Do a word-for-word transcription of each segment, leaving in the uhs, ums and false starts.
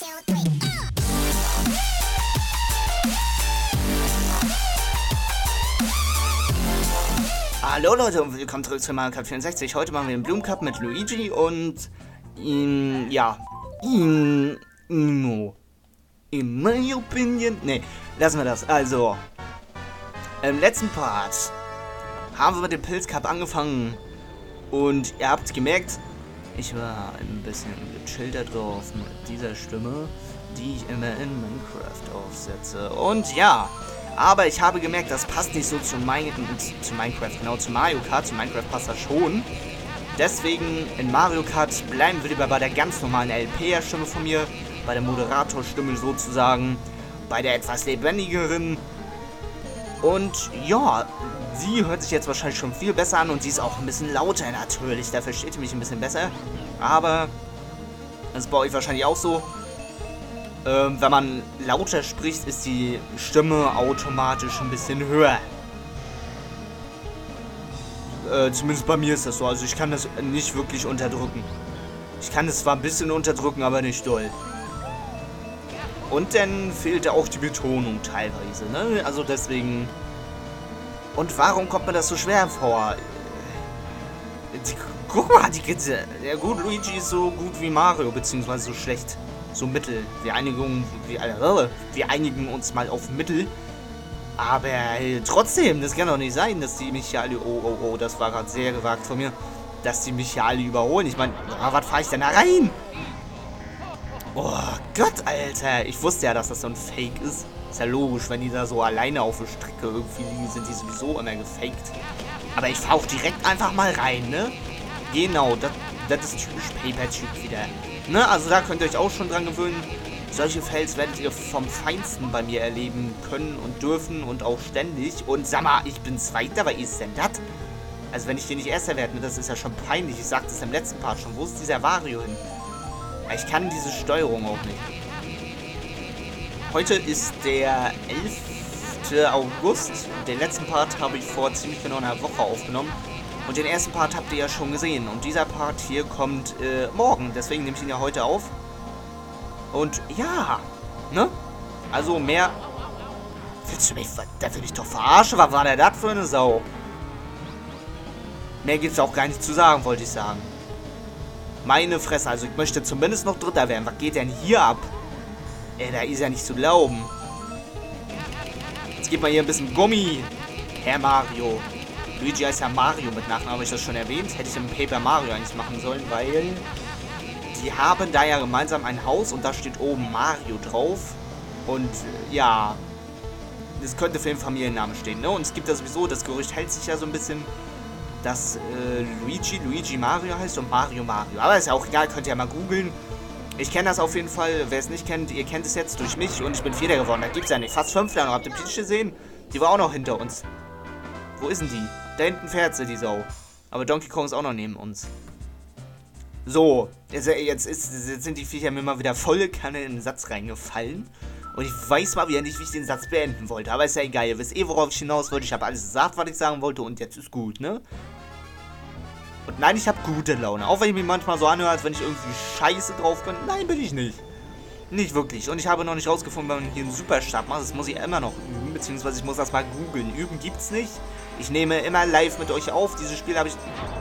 Hallo Leute und willkommen zurück zu Mario Kart vierundsechzig. Heute machen wir den Blumencup mit Luigi und in, ja, in, Imo. In my opinion, ne, lassen wir das. Also, im letzten Part haben wir mit dem Pilzcup angefangen und ihr habt gemerkt, ich war ein bisschen gechillter drauf mit dieser Stimme, die ich immer in Minecraft aufsetze. Und ja, aber ich habe gemerkt, das passt nicht so zu, mein, zu Minecraft, genau zu Mario Kart. Zu Minecraft passt das schon. Deswegen in Mario Kart bleiben wir lieber bei der ganz normalen L P-Stimme von mir, bei der Moderatorstimme sozusagen, bei der etwas lebendigeren. Und ja, sie hört sich jetzt wahrscheinlich schon viel besser an und sie ist auch ein bisschen lauter natürlich. Da versteht ihr mich ein bisschen besser. Aber das ist bei euch wahrscheinlich auch so. Ähm, wenn man lauter spricht, ist die Stimme automatisch ein bisschen höher. Äh, zumindest bei mir ist das so. Also ich kann das nicht wirklich unterdrücken. Ich kann es zwar ein bisschen unterdrücken, aber nicht doll. Und dann fehlt auch die Betonung teilweise, ne? Also deswegen... Und warum kommt mir das so schwer vor? Die, guck mal, die Kette. Ja gut, Luigi ist so gut wie Mario, beziehungsweise so schlecht. So mittel. Wir einigen, wir, äh, wir einigen uns mal auf Mittel. Aber äh, trotzdem, das kann doch nicht sein, dass die mich hier alle... Oh, oh, oh, das war gerade sehr gewagt von mir. Dass die mich hier alle überholen. Ich meine, was fahre ich denn da rein? Oh Gott, Alter. Ich wusste ja, dass das so ein Fake ist. Ist ja logisch, wenn die da so alleine auf der Strecke irgendwie liegen, sind die sowieso immer gefaked. Aber ich fahre auch direkt einfach mal rein, ne? Genau, das, das ist typisch Paper-Tube wieder. Ne, also da könnt ihr euch auch schon dran gewöhnen. Solche Fails werdet ihr vom Feinsten bei mir erleben können und dürfen und auch ständig. Und sag mal, ich bin Zweiter, was ist denn das? Also wenn ich hier nicht Erster werde, das ist ja schon peinlich. Ich sagte es im letzten Part schon. Wo ist dieser Wario hin? Ich kann diese Steuerung auch nicht. Heute ist der elfte August. Den letzten Part habe ich vor ziemlich genau einer Woche aufgenommen. Und den ersten Part habt ihr ja schon gesehen. Und dieser Part hier kommt äh, morgen. Deswegen nehme ich ihn ja heute auf. Und ja, ne? Also mehr... Willst du mich... Da will ich doch verarschen. Was war der das für eine Sau? Mehr gibt's auch gar nicht zu sagen, wollte ich sagen. Meine Fresse. Also ich möchte zumindest noch Dritter werden. Was geht denn hier ab? Ey, da ist ja nicht zu glauben. Jetzt gibt mal hier ein bisschen Gummi. Herr Mario. Luigi heißt ja Mario mit Nachnamen, habe ich das schon erwähnt. Hätte ich im Paper Mario eigentlich machen sollen, weil die haben da ja gemeinsam ein Haus und da steht oben Mario drauf. Und ja, das könnte für den Familiennamen stehen, ne? Und es gibt ja sowieso, das Gerücht hält sich ja so ein bisschen, dass äh, Luigi Luigi Mario heißt und Mario Mario. Aber ist ja auch egal, könnt ihr ja mal googeln. Ich kenne das auf jeden Fall. Wer es nicht kennt, ihr kennt es jetzt durch mich und ich bin Vierter geworden. Da gibt es ja nicht. Fast Fünfter noch. Habt ihr Peach gesehen? Die war auch noch hinter uns. Wo ist denn die? Da hinten fährt sie, die Sau. Aber Donkey Kong ist auch noch neben uns. So, jetzt, jetzt, ist, jetzt sind die Viecher mir mal wieder volle Kanne in den Satz reingefallen. Und ich weiß mal wieder nicht, wie ich den Satz beenden wollte. Aber ist ja egal, ihr wisst eh, worauf ich hinaus wollte. Ich habe alles gesagt, was ich sagen wollte und jetzt ist gut, ne? Und nein, ich habe gute Laune. Auch wenn ich mich manchmal so anhöre, als wenn ich irgendwie scheiße drauf bin. Nein, bin ich nicht. Nicht wirklich. Und ich habe noch nicht rausgefunden, wenn man hier einen Superstart macht. Das muss ich immer noch üben. Beziehungsweise ich muss das mal googeln. Üben gibt's nicht. Ich nehme immer live mit euch auf. Dieses Spiel habe ich...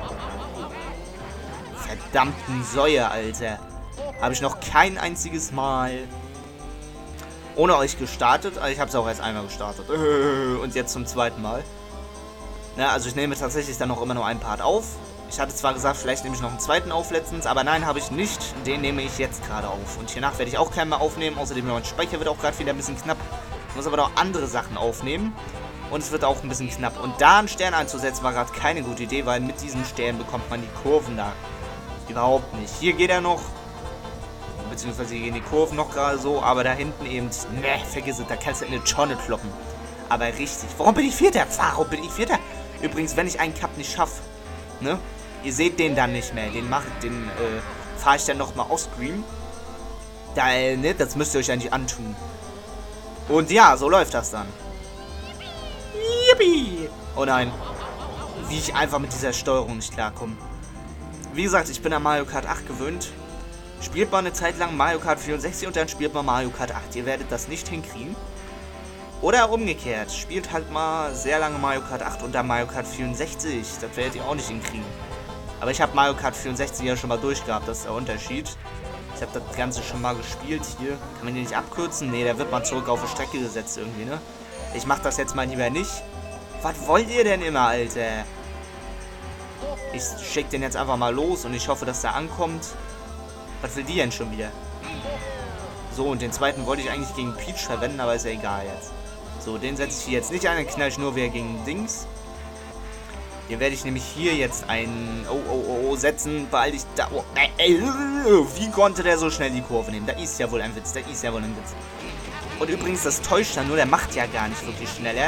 Verdammten Säue, Alter. Habe ich noch kein einziges Mal ohne euch gestartet. Also ich habe es auch erst einmal gestartet. Und jetzt zum zweiten Mal. Ja, also ich nehme tatsächlich dann noch immer nur einen Part auf. Ich hatte zwar gesagt, vielleicht nehme ich noch einen zweiten auf letztens, aber nein, habe ich nicht. Den nehme ich jetzt gerade auf. Und hiernach werde ich auch keinen mehr aufnehmen. Außerdem mein Speicher wird auch gerade wieder ein bisschen knapp. Ich muss aber noch andere Sachen aufnehmen. Und es wird auch ein bisschen knapp. Und da einen Stern einzusetzen war gerade keine gute Idee, weil mit diesem Stern bekommt man die Kurven da überhaupt nicht. Hier geht er noch. Beziehungsweise hier gehen die Kurven noch gerade so. Aber da hinten eben, ne, vergiss es, da kannst du in eine Tonne kloppen. Aber richtig. Warum bin ich Vierter? Warum bin ich Vierter? Übrigens, wenn ich einen Cup nicht schaffe, ne? Ihr seht den dann nicht mehr. Den mache den, äh, fahre ich dann nochmal offscreen. Da, äh, ne? Das müsst ihr euch eigentlich antun. Und ja, so läuft das dann. Yippie! Oh nein. Wie ich einfach mit dieser Steuerung nicht klarkomme. Wie gesagt, ich bin an Mario Kart acht gewöhnt. Spielt mal eine Zeit lang Mario Kart vierundsechzig und dann spielt mal Mario Kart acht. Ihr werdet das nicht hinkriegen. Oder umgekehrt. Spielt halt mal sehr lange Mario Kart acht und dann Mario Kart vierundsechzig. Das werdet ihr auch nicht hinkriegen. Aber ich habe Mario Kart vierundsechzig ja schon mal durchgehabt. Das ist der Unterschied. Ich habe das Ganze schon mal gespielt hier. Kann man den nicht abkürzen? Ne, da wird man zurück auf die Strecke gesetzt irgendwie, ne? Ich mach das jetzt mal lieber nicht. Was wollt ihr denn immer, Alter? Ich schick den jetzt einfach mal los und ich hoffe, dass der ankommt. Was will die denn schon wieder? So, und den zweiten wollte ich eigentlich gegen Peach verwenden, aber ist ja egal jetzt. So, den setze ich hier jetzt nicht ein, dann knall ich nur wieder gegen Dings. Den werde ich nämlich hier jetzt ein Oh, oh, oh, oh setzen, weil ich da... Oh, ey, wie konnte der so schnell die Kurve nehmen? Da ist ja wohl ein Witz, da ist ja wohl ein Witz. Und übrigens, das täuscht dann nur, der macht ja gar nicht wirklich schneller.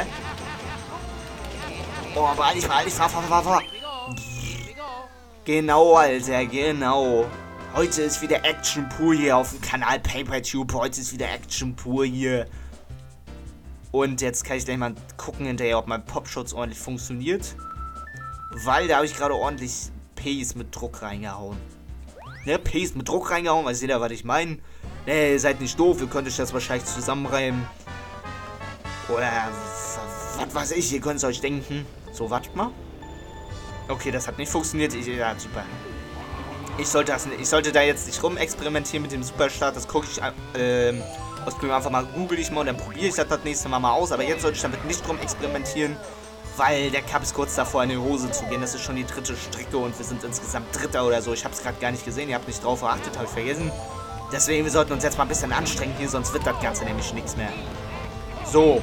Oh, beeil dich, beeil dich, fahr, fahr, fahr, fahr. Genau, Alter, genau. Heute ist wieder Action pur hier auf dem Kanal PaperTube. Heute ist wieder Action pur hier. Und jetzt kann ich gleich mal gucken hinterher, ob mein Popschutz ordentlich funktioniert. Weil da habe ich gerade ordentlich Pace mit Druck reingehauen. Ne, Pace mit Druck reingehauen, weiß jeder, was ich meine. Ne, ihr seid nicht doof, ihr könnt euch das wahrscheinlich zusammenreimen. Oder was weiß ich, ihr könnt es euch denken. So, wartet mal. Okay, das hat nicht funktioniert. Ich, ja, super. Ich sollte, das, ich sollte da jetzt nicht rumexperimentieren mit dem Superstart. Das gucke ich äh, ausprobieren einfach mal, google ich mal und dann probiere ich das das nächste Mal mal aus. Aber jetzt sollte ich damit nicht rum experimentieren, weil der Cup ist kurz davor, in die Hose zu gehen. Das ist schon die dritte Strecke und wir sind insgesamt Dritter oder so. Ich habe es gerade gar nicht gesehen. Ihr habt nicht drauf geachtet, habe ich vergessen. Deswegen, wir sollten uns jetzt mal ein bisschen anstrengen hier, sonst wird das Ganze nämlich nichts mehr. So.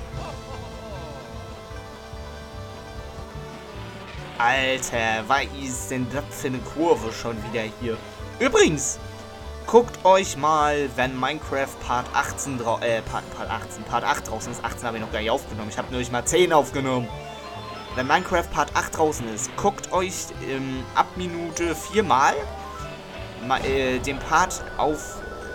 Alter, was ist denn das für eine Kurve schon wieder hier? Übrigens, guckt euch mal, wenn Minecraft Part achtzehn drauf, äh, Part, Part achtzehn, Part acht draußen ist, achtzehn habe ich noch gar nicht aufgenommen, ich habe nur nicht mal zehn aufgenommen. Wenn Minecraft Part acht draußen ist, guckt euch ähm, ab Minute vier mal ma, äh, den Part auf,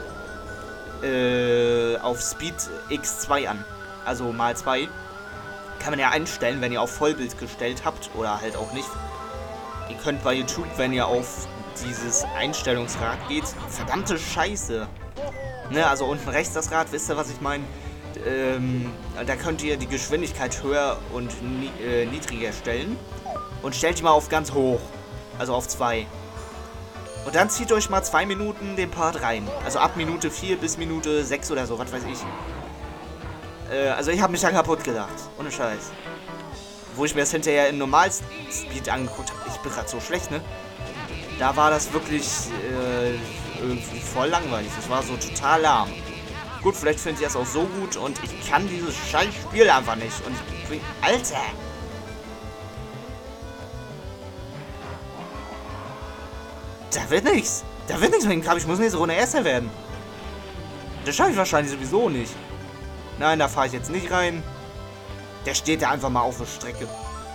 äh, auf Speed X zwei an, also mal zwei. Kann man ja einstellen, wenn ihr auf Vollbild gestellt habt oder halt auch nicht. Ihr könnt bei YouTube, wenn ihr auf dieses Einstellungsrad geht, verdammte Scheiße. Ne, also unten rechts das Rad, wisst ihr, was ich meine? Ähm, da könnt ihr die Geschwindigkeit höher und ni äh, niedriger stellen. Und stellt die mal auf ganz hoch. Also auf zwei. Und dann zieht euch mal zwei Minuten den Part rein. Also ab Minute vier bis Minute sechs oder so, was weiß ich. Also ich habe mich da kaputt gedacht. Ohne Scheiß. Wo ich mir das hinterher in Normalspeed angeguckt habe. Ich bin gerade so schlecht, ne? Da war das wirklich äh, irgendwie voll langweilig. Das war so total lahm. Gut, vielleicht findet ihr das auch so gut. Und ich kann dieses scheiß Spiel einfach nicht. Und ich bin... Alter! Da wird nichts. Da wird nichts mit dem Cup. Ich muss nächste Runde Erster werden. Das schaffe ich wahrscheinlich sowieso nicht. Nein, da fahre ich jetzt nicht rein. Der steht ja einfach mal auf der Strecke.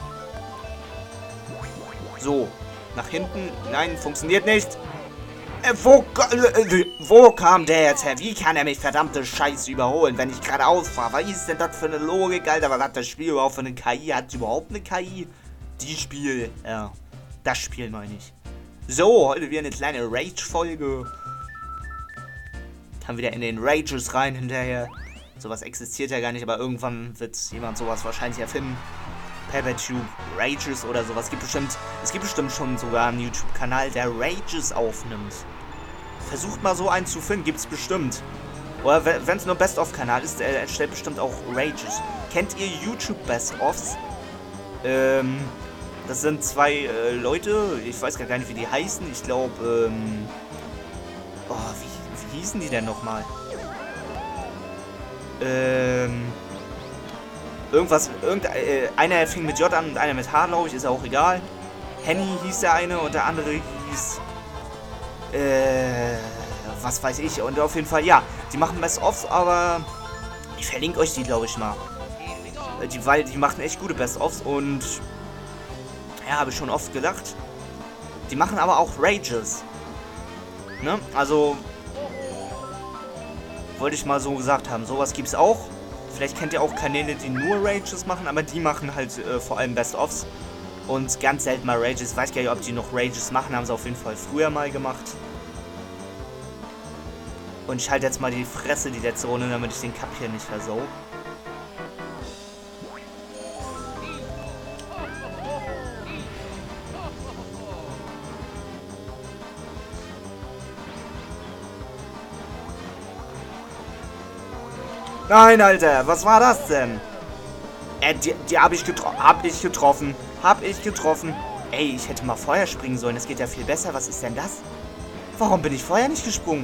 So, nach hinten. Nein, funktioniert nicht. Äh, wo, äh, wo kam der jetzt her? Wie kann er mich verdammte Scheiße überholen, wenn ich geradeaus fahre? Was ist denn das für eine Logik, Alter? Was hat das Spiel überhaupt für eine K I? Hat es überhaupt eine K I? Die Spiel, ja. Das Spiel meine ich. So, heute wieder eine kleine Rage-Folge. Kann wieder in den Rages rein hinterher. Sowas existiert ja gar nicht, aber irgendwann wird jemand sowas wahrscheinlich erfinden. PaperTube Rages oder sowas. Gibt bestimmt, es gibt bestimmt schon sogar einen YouTube-Kanal, der Rages aufnimmt. Versucht mal so einen zu finden, gibt's bestimmt. Oder wenn es nur Best-of-Kanal ist, er erstellt bestimmt auch Rages. Kennt ihr YouTube Best-ofs? Ähm, das sind zwei äh, Leute, ich weiß gar nicht, wie die heißen. Ich glaube, ähm, oh, wie, wie hießen die denn nochmal? Ähm, irgendwas, irgendeiner äh, fing mit J an und einer mit H, glaube ich, ist ja auch egal. Henny hieß der eine und der andere hieß, äh, was weiß ich. Und auf jeden Fall, ja, die machen Best-ofs, aber ich verlinke euch die, glaube ich, mal. Die, weil die machen echt gute Best-ofs und, ja, habe ich schon oft gedacht. Die machen aber auch Rages. Ne, also... Wollte ich mal so gesagt haben. Sowas gibt's auch. Vielleicht kennt ihr auch Kanäle, die nur Rages machen, aber die machen halt äh, vor allem Best-ofs. Und ganz selten mal Rages. Ich weiß gar nicht, ob die noch Rages machen. Haben sie auf jeden Fall früher mal gemacht. Und ich halte jetzt mal die Fresse die letzte Runde, damit ich den Cup hier nicht versau. Nein, Alter, was war das denn? Äh, die, die habe ich getroffen. Hab ich getroffen. Hab ich getroffen. Ey, ich hätte mal vorher springen sollen. Das geht ja viel besser. Was ist denn das? Warum bin ich vorher nicht gesprungen?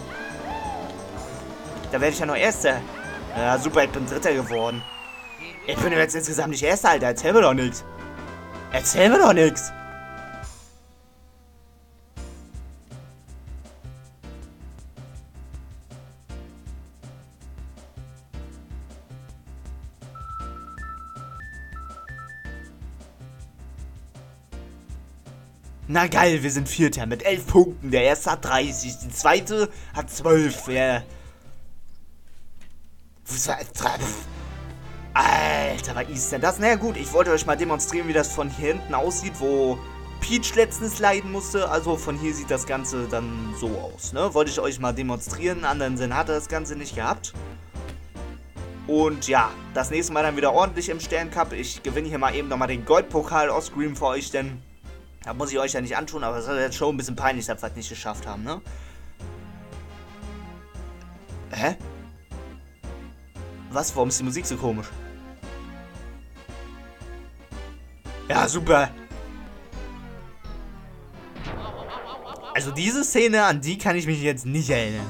Da werde ich ja noch Erster. Ja, super, ich bin Dritter geworden. Ich bin jetzt insgesamt nicht Erster, Alter. Erzähl mir doch nichts. Erzähl mir doch nichts. Na geil, wir sind Vierter mit elf Punkten. Der erste hat dreißig, die zweite hat zwölf. Ja. Alter, was ist denn das? Na ja, gut, ich wollte euch mal demonstrieren, wie das von hier hinten aussieht, wo Peach letztens leiden musste. Also von hier sieht das Ganze dann so aus, ne? Wollte ich euch mal demonstrieren. Einen anderen Sinn hatte das Ganze nicht gehabt. Und ja, das nächste Mal dann wieder ordentlich im Sterncup. Ich gewinne hier mal eben nochmal den Goldpokal offscreen für euch, denn da muss ich euch ja nicht antun, aber es ist jetzt schon ein bisschen peinlich, dass wir es nicht geschafft haben, ne? Hä? Was? Warum ist die Musik so komisch? Ja, super. Also diese Szene, an die kann ich mich jetzt nicht erinnern.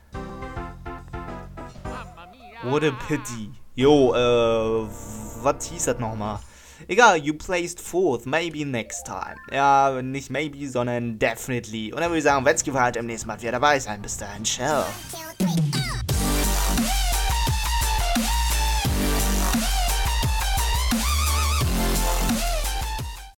What a pity. Jo, äh, was hieß das nochmal? Egal, you placed fourth, maybe next time. Ja, nicht maybe, sondern definitely. Und dann würde ich sagen, Wetzky war halt im nächsten Mal wieder dabei sein. Bis dahin, ciao.